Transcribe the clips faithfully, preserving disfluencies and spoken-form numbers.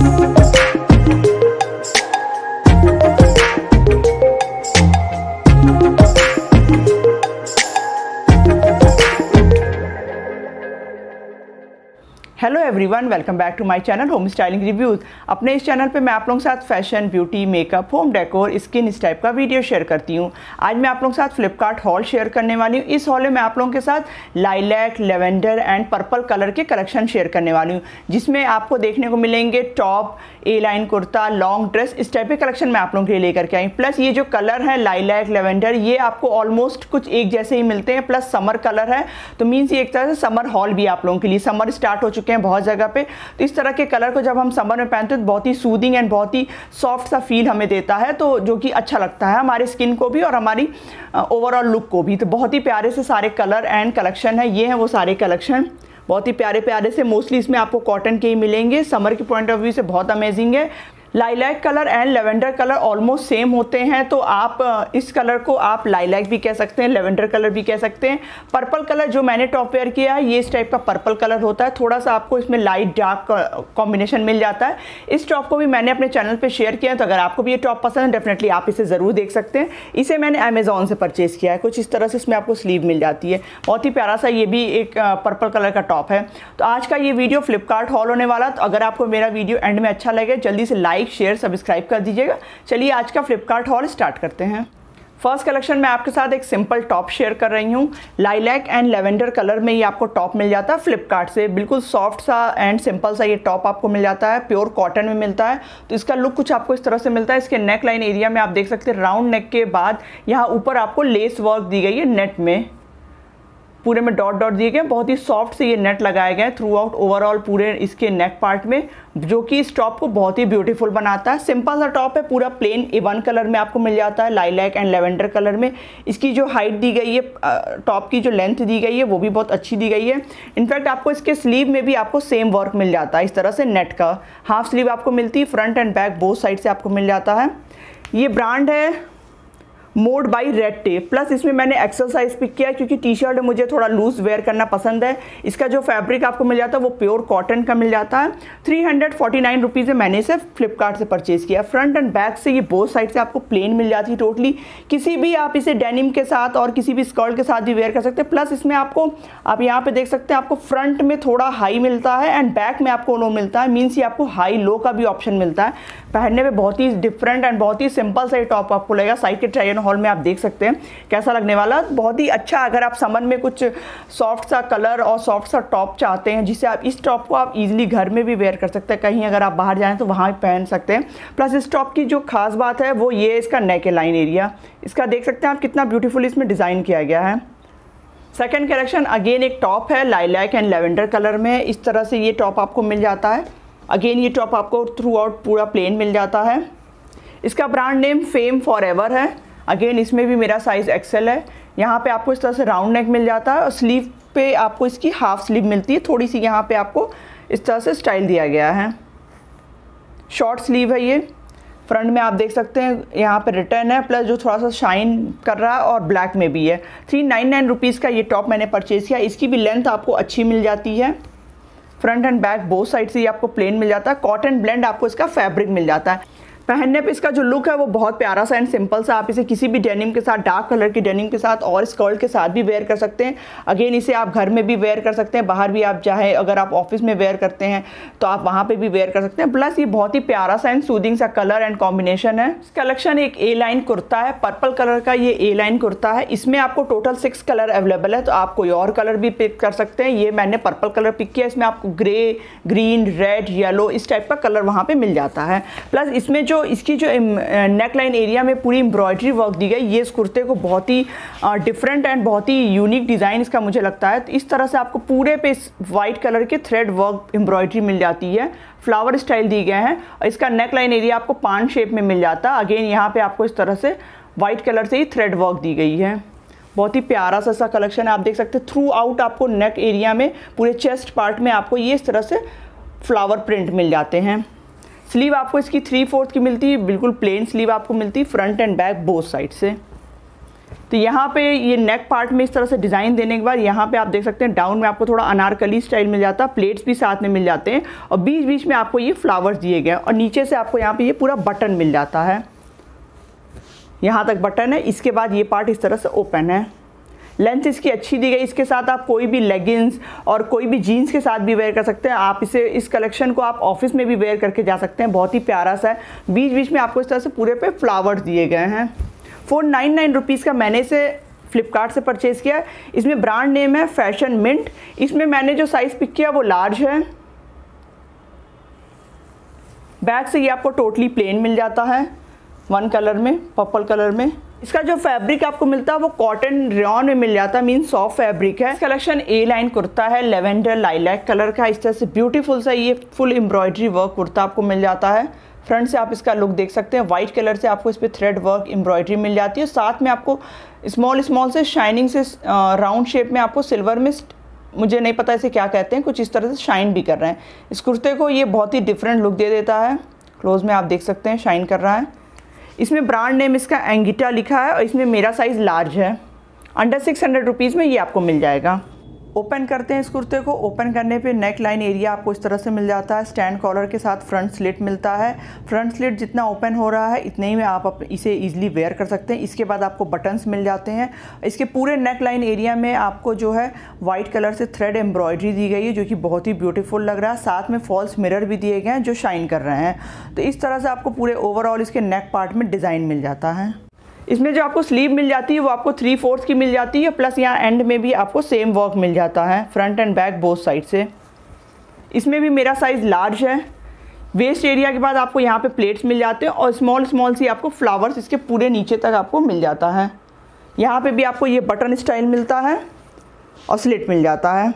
Hello everyone, welcome back to my channel home styling reviews. अपने इस channel पे मैं आप लोगों के साथ fashion, beauty, makeup, home decor, skin इस टाइप का वीडियो शेयर करती हूँ। आज मैं आप लोगों के साथ फ्लिपकार्ट हॉल शेयर करने वाली हूँ। इस हॉल में मैं आप लोगों के साथ lilac, lavender and purple colour के कलेक्शन शेयर करने वाली हूँ, जिसमें आपको देखने को मिलेंगे top, A line kurta, long dress, इस टाइप के कलेक्शन मैं आप लोगों के लिए लेकर के आई। प्लस ये जो कलर है लाइलैक, लेवेंडर, ये आपको ऑलमोस्ट कुछ एक जैसे ही मिलते हैं। प्लस समर कलर है, तो मीन्स ये एक तरह से समर हॉल भी आप लोगों के लिए। समर स्टार्ट हो चुके हैं बहुत जगह पे, तो इस तरह के कलर को जब हम समर में पहनते हैं तो बहुत ही सूदिंग एंड बहुत ही सॉफ्ट सा फील हमें देता है, तो जो कि अच्छा लगता है हमारी स्किन को भी और हमारी ओवरऑल लुक को भी। तो बहुत ही प्यारे से सारे कलर एंड कलेक्शन है, ये हैं वो सारे कलेक्शन, बहुत ही प्यारे प्यारे से। मोस्टली इसमें आपको कॉटन के ही मिलेंगे। समर के पॉइंट ऑफ व्यू से बहुत अमेजिंग है। Lilac colour and lavender colour almost same होते हैं, तो आप इस कलर को आप लाइलैक भी कह सकते हैं, लेवेंडर कलर भी कह सकते हैं। पर्पल कलर जो मैंने टॉप वेयर किया है, ये इस टाइप का पर्पल कलर होता है। थोड़ा सा आपको इसमें लाइट डार्क कॉम्बिनेशन मिल जाता है। इस टॉप को भी मैंने अपने चैनल पे शेयर किया है, तो अगर आपको भी ये टॉप पसंद है डेफिनेटली आप इसे ज़रूर देख सकते हैं। इसे मैंने अमेजोन से परचेज़ किया है। कुछ इस तरह से इसमें आपको स्लीव मिल जाती है। बहुत ही प्यारा सा ये भी एक पर्पल कलर का टॉप है। तो आज का ये वीडियो फ्लिपकार्ट हॉल होने वाला, तो अगर आपको मेरा वीडियो एंड में अच्छा लगे जल्दी से लाइक, शेयर, सब्सक्राइब कर दीजिएगा। चलिए आज का फ्लिपकार्ट हॉल स्टार्ट करते हैं। फर्स्ट कलेक्शन में आपके साथ एक सिंपल टॉप शेयर कर रही हूँ। लाइलैक एंड लेवेंडर कलर में ये आपको टॉप मिल जाता है फ्लिपकार्ट से। बिल्कुल सॉफ्ट सा एंड सिंपल सा ये टॉप आपको मिल जाता है, प्योर कॉटन में मिलता है। तो इसका लुक कुछ आपको इस तरह से मिलता है। इसके नेक लाइन एरिया में आप देख सकते हैं राउंड नेक के बाद यहाँ ऊपर आपको लेस वर्क दी गई है। नेट में पूरे में डॉट डॉट दिए गए, बहुत ही सॉफ्ट से ये नेट लगाए गए थ्रू आउट ओवरऑल पूरे इसके नेक पार्ट में, जो कि इस टॉप को बहुत ही ब्यूटीफुल बनाता है। सिंपल सा टॉप है, पूरा प्लेन ए वन कलर में आपको मिल जाता है, लाइलैक एंड लेवेंडर कलर में। इसकी जो हाइट दी गई है, टॉप की जो लेंथ दी गई है वो भी बहुत अच्छी दी गई है। इनफैक्ट आपको इसके स्लीव में भी आपको सेम वर्क मिल जाता है इस तरह से नेट का। हाफ स्लीव आपको मिलती है, front and back both side से आपको मिल जाता है। ये ब्रांड है mode by red tape. Plus इसमें मैंने एक्सेल साइज पिक किया है क्योंकि टी शर्ट मुझे थोड़ा लूज वेयर करना पसंद है। इसका जो फैब्रिक आपको मिल जाता है वो प्योर कॉटन का मिल जाता है। Three hundred forty nine rupees में मैंने इसे फ्लिपकार्ट से परचेज़ किया। फ्रंट एंड बैक से ये बोथ साइड से आपको प्लेन मिल जाती है टोटली। किसी भी आप इसे डेनिम के साथ और किसी भी स्कर्ट के साथ भी वेयर कर सकते हैं। प्लस इसमें आपको आप यहाँ पे देख सकते हैं आपको फ्रंट में थोड़ा हाई मिलता है एंड बैक में आपको लो मिलता है। मीन्स ये आपको हाई लो का भी ऑप्शन मिलता है। पहनने में बहुत ही डिफरेंट एंड बहुत ही सिंपल सा ये टॉप आपको लगेगा। साइड के ट्राई ऑन हॉल में आप देख सकते हैं कैसा लगने वाला, बहुत ही अच्छा। अगर आप समर में कुछ सॉफ्ट सा कलर और सॉफ्ट सा टॉप चाहते हैं, जिससे आप इस टॉप को आप इजीली घर में भी वेयर कर सकते हैं, कहीं अगर आप बाहर जाएं तो वहाँ भी पहन सकते हैं। प्लस इस टॉप की जो खास बात है वो ये इसका नेक लाइन एरिया, इसका देख सकते हैं आप कितना ब्यूटीफुल इसमें डिज़ाइन किया गया है। सेकेंड कलेक्शन अगेन एक टॉप है लाइलैक एंड लेवेंडर कलर में। इस तरह से ये टॉप आपको मिल जाता है। अगेन ये टॉप आपको थ्रू आउट पूरा प्लेन मिल जाता है। इसका brand name fame for ever है। अगेन इसमें भी मेरा साइज़ एक्सेल है। यहाँ पे आपको इस तरह से राउंड नेक मिल जाता है और स्लीव पे आपको इसकी हाफ स्लीव मिलती है। थोड़ी सी यहाँ पे आपको इस तरह से स्टाइल दिया गया है। शॉर्ट स्लीव है ये। फ्रंट में आप देख सकते हैं यहाँ पे रिटर्न है, प्लस जो थोड़ा सा शाइन कर रहा है और ब्लैक में भी है। थ्री नाइन नाइन रुपीज़ का ये टॉप मैंने परचेज़ किया। इसकी भी लेंथ आपको अच्छी मिल जाती है। Front and back both side से ये आपको प्लेन मिल जाता है। कॉटन ब्लेंड आपको इसका फैब्रिक मिल जाता है। पहनने पे इसका जो लुक है वो बहुत प्यारा सा एंड सिंपल सा। आप इसे किसी भी डेनिम के साथ, डार्क कलर की डेनिम के साथ और स्कर्ट के साथ भी वेयर कर सकते हैं। अगेन इसे आप घर में भी वेयर कर सकते हैं, बाहर भी आप चाहे अगर आप ऑफिस में वेयर करते हैं तो आप वहाँ पे भी वेयर कर सकते हैं। प्लस ये बहुत ही प्यारा सा एंड सूदिंग सा कलर एंड कॉम्बिनेशन है। इस कलेक्शन एक ए लाइन कुर्ता है, पर्पल कलर का ये ए लाइन कुर्ता है। इसमें आपको टोटल सिक्स कलर अवेलेबल है, तो आप कोई और कलर भी पिक कर सकते हैं। ये मैंने पर्पल कलर पिक किया। इसमें आपको ग्रे, ग्रीन, रेड, येलो इस टाइप का कलर वहाँ पे मिल जाता है। प्लस इसमें जो इसकी जो नेक लाइन एरिया में पूरी एम्ब्रॉयडरी वर्क दी गई, ये इस कुर्ते को बहुत ही डिफरेंट एंड बहुत ही यूनिक डिज़ाइन इसका मुझे लगता है। तो इस तरह से आपको पूरे पे वाइट कलर के थ्रेड वर्क एम्ब्रॉयडरी मिल जाती है। फ्लावर स्टाइल दिए गए हैं और इसका नेक लाइन एरिया आपको पान शेप में मिल जाता है। अगेन यहाँ पे आपको इस तरह से वाइट कलर से ही थ्रेड वर्क दी गई है। बहुत ही प्यारा सा सा कलेक्शन है। आप देख सकते हैं थ्रू आउट आपको नेक एरिया में पूरे चेस्ट पार्ट में आपको ये इस तरह से फ्लावर प्रिंट मिल जाते हैं। स्लीव आपको इसकी थ्री फोर्थ की मिलती है, बिल्कुल प्लेन स्लीव आपको मिलती है front and back both side से। तो यहाँ पे ये नेक पार्ट में इस तरह से डिज़ाइन देने के बाद यहाँ पे आप देख सकते हैं डाउन में आपको थोड़ा अनारकली स्टाइल मिल जाता है, प्लेट्स भी साथ में मिल जाते हैं और बीच बीच में आपको ये फ्लावर्स दिए गए और नीचे से आपको यहाँ पे ये पूरा बटन मिल जाता है, यहाँ तक बटन है। इसके बाद ये पार्ट इस तरह से ओपन है, लेंथ इसकी अच्छी दी गई। इसके साथ आप कोई भी लेगिंग्स और कोई भी जीन्स के साथ भी वेयर कर सकते हैं। आप इसे इस कलेक्शन को आप ऑफिस में भी वेयर करके जा सकते हैं, बहुत ही प्यारा सा है। बीच बीच में आपको इस तरह से पूरे पे फ्लावर्स दिए गए हैं। फोर नाइन नाइन रुपीज़ का मैंने इसे फ्लिपकार्ट से परचेज़ किया है। इसमें ब्रांड नेम है फैशन मिंट। इसमें मैंने जो साइज़ पिक किया वो लार्ज है। बैक से ये आपको टोटली प्लेन मिल जाता है, वन कलर में, पर्पल कलर में। इसका जो फैब्रिक आपको मिलता है वो कॉटन रेयॉन में मिल जाता है, मीन सॉफ्ट फैब्रिक है। कलेक्शन ए लाइन कुर्ता है, लेवेंडर लाइलैक कलर का। इस तरह से ब्यूटीफुल सा ये फुल एम्ब्रॉयडरी वर्क कुर्ता आपको मिल जाता है। फ्रंट से आप इसका लुक देख सकते हैं, वाइट कलर से आपको इस पर थ्रेड वर्क एम्ब्रॉयडरी मिल जाती है। साथ में आपको स्मॉल स्मॉल से शाइनिंग से राउंड शेप में आपको सिल्वर में, मुझे नहीं पता इसे क्या कहते हैं, कुछ इस तरह से शाइन भी कर रहे हैं। इस कुर्ते को ये बहुत ही डिफरेंट लुक दे देता है। क्लोज में आप देख सकते हैं शाइन कर रहा है। इसमें ब्रांड नेम इसका एंगिटा लिखा है और इसमें मेरा साइज़ लार्ज है। अंडर सिक्स हंड्रेड रुपीज़ में ये आपको मिल जाएगा। ओपन करते हैं इस कुर्ते को। ओपन करने पे नेक लाइन एरिया आपको इस तरह से मिल जाता है। स्टैंड कॉलर के साथ फ्रंट स्लिट मिलता है। फ्रंट स्लिट जितना ओपन हो रहा है इतने ही में आप इसे इजीली वेयर कर सकते हैं। इसके बाद आपको बटन्स मिल जाते हैं। इसके पूरे नेक लाइन एरिया में आपको जो है वाइट कलर से थ्रेड एम्ब्रॉयडरी दी गई है, जो कि बहुत ही ब्यूटीफुल लग रहा है। साथ में फॉल्स मिरर भी दिए गए हैं जो शाइन कर रहे हैं। तो इस तरह से आपको पूरे ओवरऑल इसके नेक पार्ट में डिज़ाइन मिल जाता है। इसमें जो आपको स्लीव मिल जाती है वो आपको थ्री फोर्थ की मिल जाती है, प्लस यहाँ एंड में भी आपको सेम वर्क मिल जाता है, front and back both side से। इसमें भी मेरा साइज़ लार्ज है। वेस्ट एरिया के बाद आपको यहाँ पे प्लेट्स मिल जाते हैं और स्मॉल स्मॉल सी आपको फ्लावर्स इसके पूरे नीचे तक आपको मिल जाता है। यहाँ पे भी आपको ये बटन स्टाइल मिलता है और स्लिट मिल जाता है।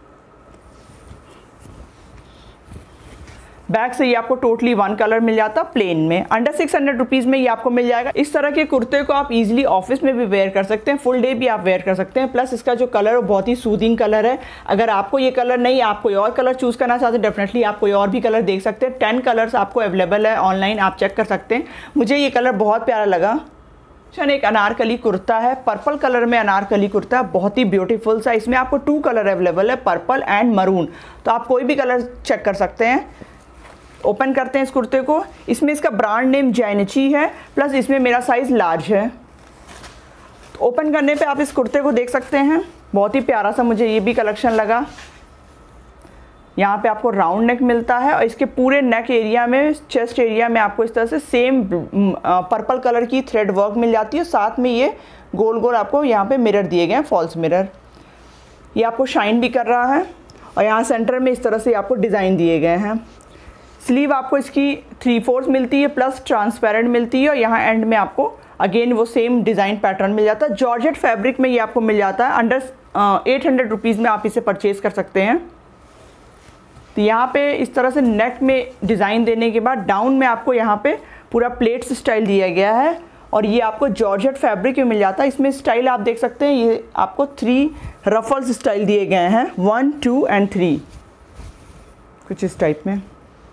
बैक से ये आपको टोटली वन कलर मिल जाता है प्लेन में। अंडर सिक्स हंड्रेड रुपीज़ में ये आपको मिल जाएगा। इस तरह के कुर्ते को आप इजीली ऑफिस में भी वेयर कर सकते हैं, फुल डे भी आप वेयर कर सकते हैं। प्लस इसका जो कलर है बहुत ही सूदिंग कलर है। अगर आपको ये कलर नहीं, आप कोई और कलर चूज़ करना चाहते हैं, डेफिनेटली आप कोई और भी कलर देख सकते हैं। टेन कलर्स आपको अवेलेबल है ऑनलाइन, आप चेक कर सकते हैं। मुझे ये कलर बहुत प्यारा लगा। एक अनारकली कुर्ता है, पर्पल कलर में अनारकली कुर्ता, बहुत ही ब्यूटीफुल सा। इसमें आपको टू कलर अवेलेबल है, पर्पल एंड मरून, तो आप कोई भी कलर चेक कर सकते हैं। ओपन करते हैं इस कुर्ते को। इसमें इसका ब्रांड नेम जैनिची है, प्लस इसमें मेरा साइज़ लार्ज है। तो ओपन करने पे आप इस कुर्ते को देख सकते हैं, बहुत ही प्यारा सा मुझे ये भी कलेक्शन लगा। यहाँ पे आपको राउंड नेक मिलता है और इसके पूरे नेक एरिया में, चेस्ट एरिया में आपको इस तरह से सेम पर्पल कलर की थ्रेड वर्क मिल जाती है। साथ में ये गोल गोल आपको यहाँ पे मिरर दिए गए हैं, फॉल्स मिरर। ये आपको शाइन भी कर रहा है और यहाँ सेंटर में इस तरह से आपको डिज़ाइन दिए गए हैं। स्लीव आपको इसकी थ्री फोर्थ मिलती है, प्लस ट्रांसपेरेंट मिलती है और यहाँ एंड में आपको अगेन वो सेम डिज़ाइन पैटर्न मिल जाता है। जॉर्जेट फैब्रिक में ये आपको मिल जाता है। अंडर एट हंड्रेड रुपीज़ में आप इसे परचेज़ कर सकते हैं। तो यहाँ पे इस तरह से नेक में डिज़ाइन देने के बाद डाउन में आपको यहाँ पे पूरा प्लेट्स स्टाइल दिया गया है और ये आपको जॉर्जेट फैब्रिक में मिल जाता है। इसमें स्टाइल आप देख सकते हैं, ये आपको थ्री रफल्स स्टाइल दिए गए हैं, वन टू एंड थ्री, कुछ इस टाइप में।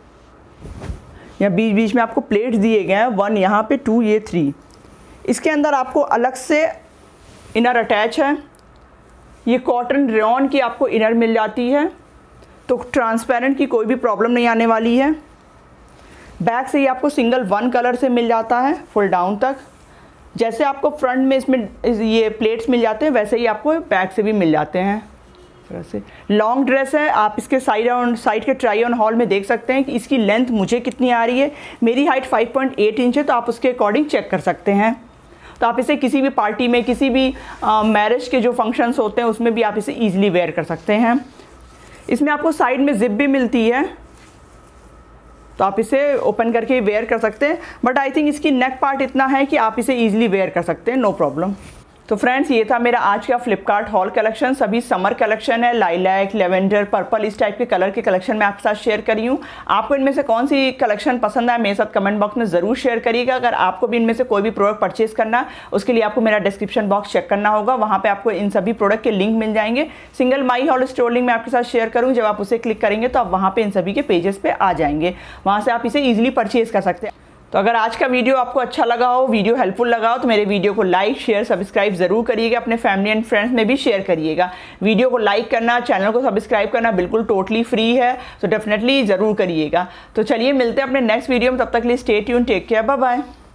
या बीच बीच में आपको प्लेट्स दिए गए हैं, वन यहाँ पे, टू ये थ्री। इसके अंदर आपको अलग से इनर अटैच है। ये कॉटन रेयॉन की आपको इनर मिल जाती है, तो ट्रांसपेरेंट की कोई भी प्रॉब्लम नहीं आने वाली है। बैक से ये आपको सिंगल वन कलर से मिल जाता है फुल डाउन तक। जैसे आपको फ्रंट में इसमें ये प्लेट्स मिल जाते हैं, वैसे ही आपको बैक से भी मिल जाते हैं। तरह से लॉन्ग ड्रेस है। आप इसके साइड ऑन साइड के ट्राई ऑन हॉल में देख सकते हैं कि इसकी लेंथ मुझे कितनी आ रही है। मेरी height five point eight inch है, तो आप उसके अकॉर्डिंग चेक कर सकते हैं। तो आप इसे किसी भी पार्टी में, किसी भी मैरिज के जो फंक्शंस होते हैं उसमें भी आप इसे ईजिली वेयर कर सकते हैं। इसमें आपको साइड में जिप भी मिलती है, तो आप इसे ओपन करके वेयर कर सकते हैं। बट आई थिंक इसकी नेक पार्ट इतना है कि आप इसे ईजिली वेयर कर सकते हैं, नो प्रॉब्लम। तो फ्रेंड्स, ये था मेरा आज का फ्लिपकार्ट हॉल कलेक्शन। सभी समर कलेक्शन है, लाइलैक, लेवेंडर, पर्पल, इस टाइप के कलर के कलेक्शन मैं आपके साथ शेयर करी हूँ। आपको इनमें से कौन सी कलेक्शन पसंद है मेरे साथ कमेंट बॉक्स में ज़रूर शेयर करिएगा। अगर आपको भी इनमें से कोई भी प्रोडक्ट परचेज करना है, उसके लिए आपको मेरा डिस्क्रिप्शन बॉक्स चेक करना होगा, वहाँ पर आपको इन सभी प्रोडक्ट के लिंक मिल जाएंगे। Single my haul store link मैं आपके साथ शेयर करूँ, जब आप उसे क्लिक करेंगे तो आप वहाँ पर इन सभी के पेजेस पर आ जाएंगे, वहाँ से आप इसे ईजिली परचेज कर सकते हैं। तो अगर आज का वीडियो आपको अच्छा लगा हो, वीडियो हेल्पफुल लगा हो, तो मेरे वीडियो को लाइक शेयर सब्सक्राइब ज़रूर करिएगा, अपने फैमिली एंड फ्रेंड्स में भी शेयर करिएगा। वीडियो को लाइक करना, चैनल को सब्सक्राइब करना बिल्कुल टोटली फ्री है, तो डेफिनेटली ज़रूर करिएगा। तो चलिए मिलते हैं अपने नेक्स्ट वीडियो में, तब तक के लिए stay tune, take care, bye bye.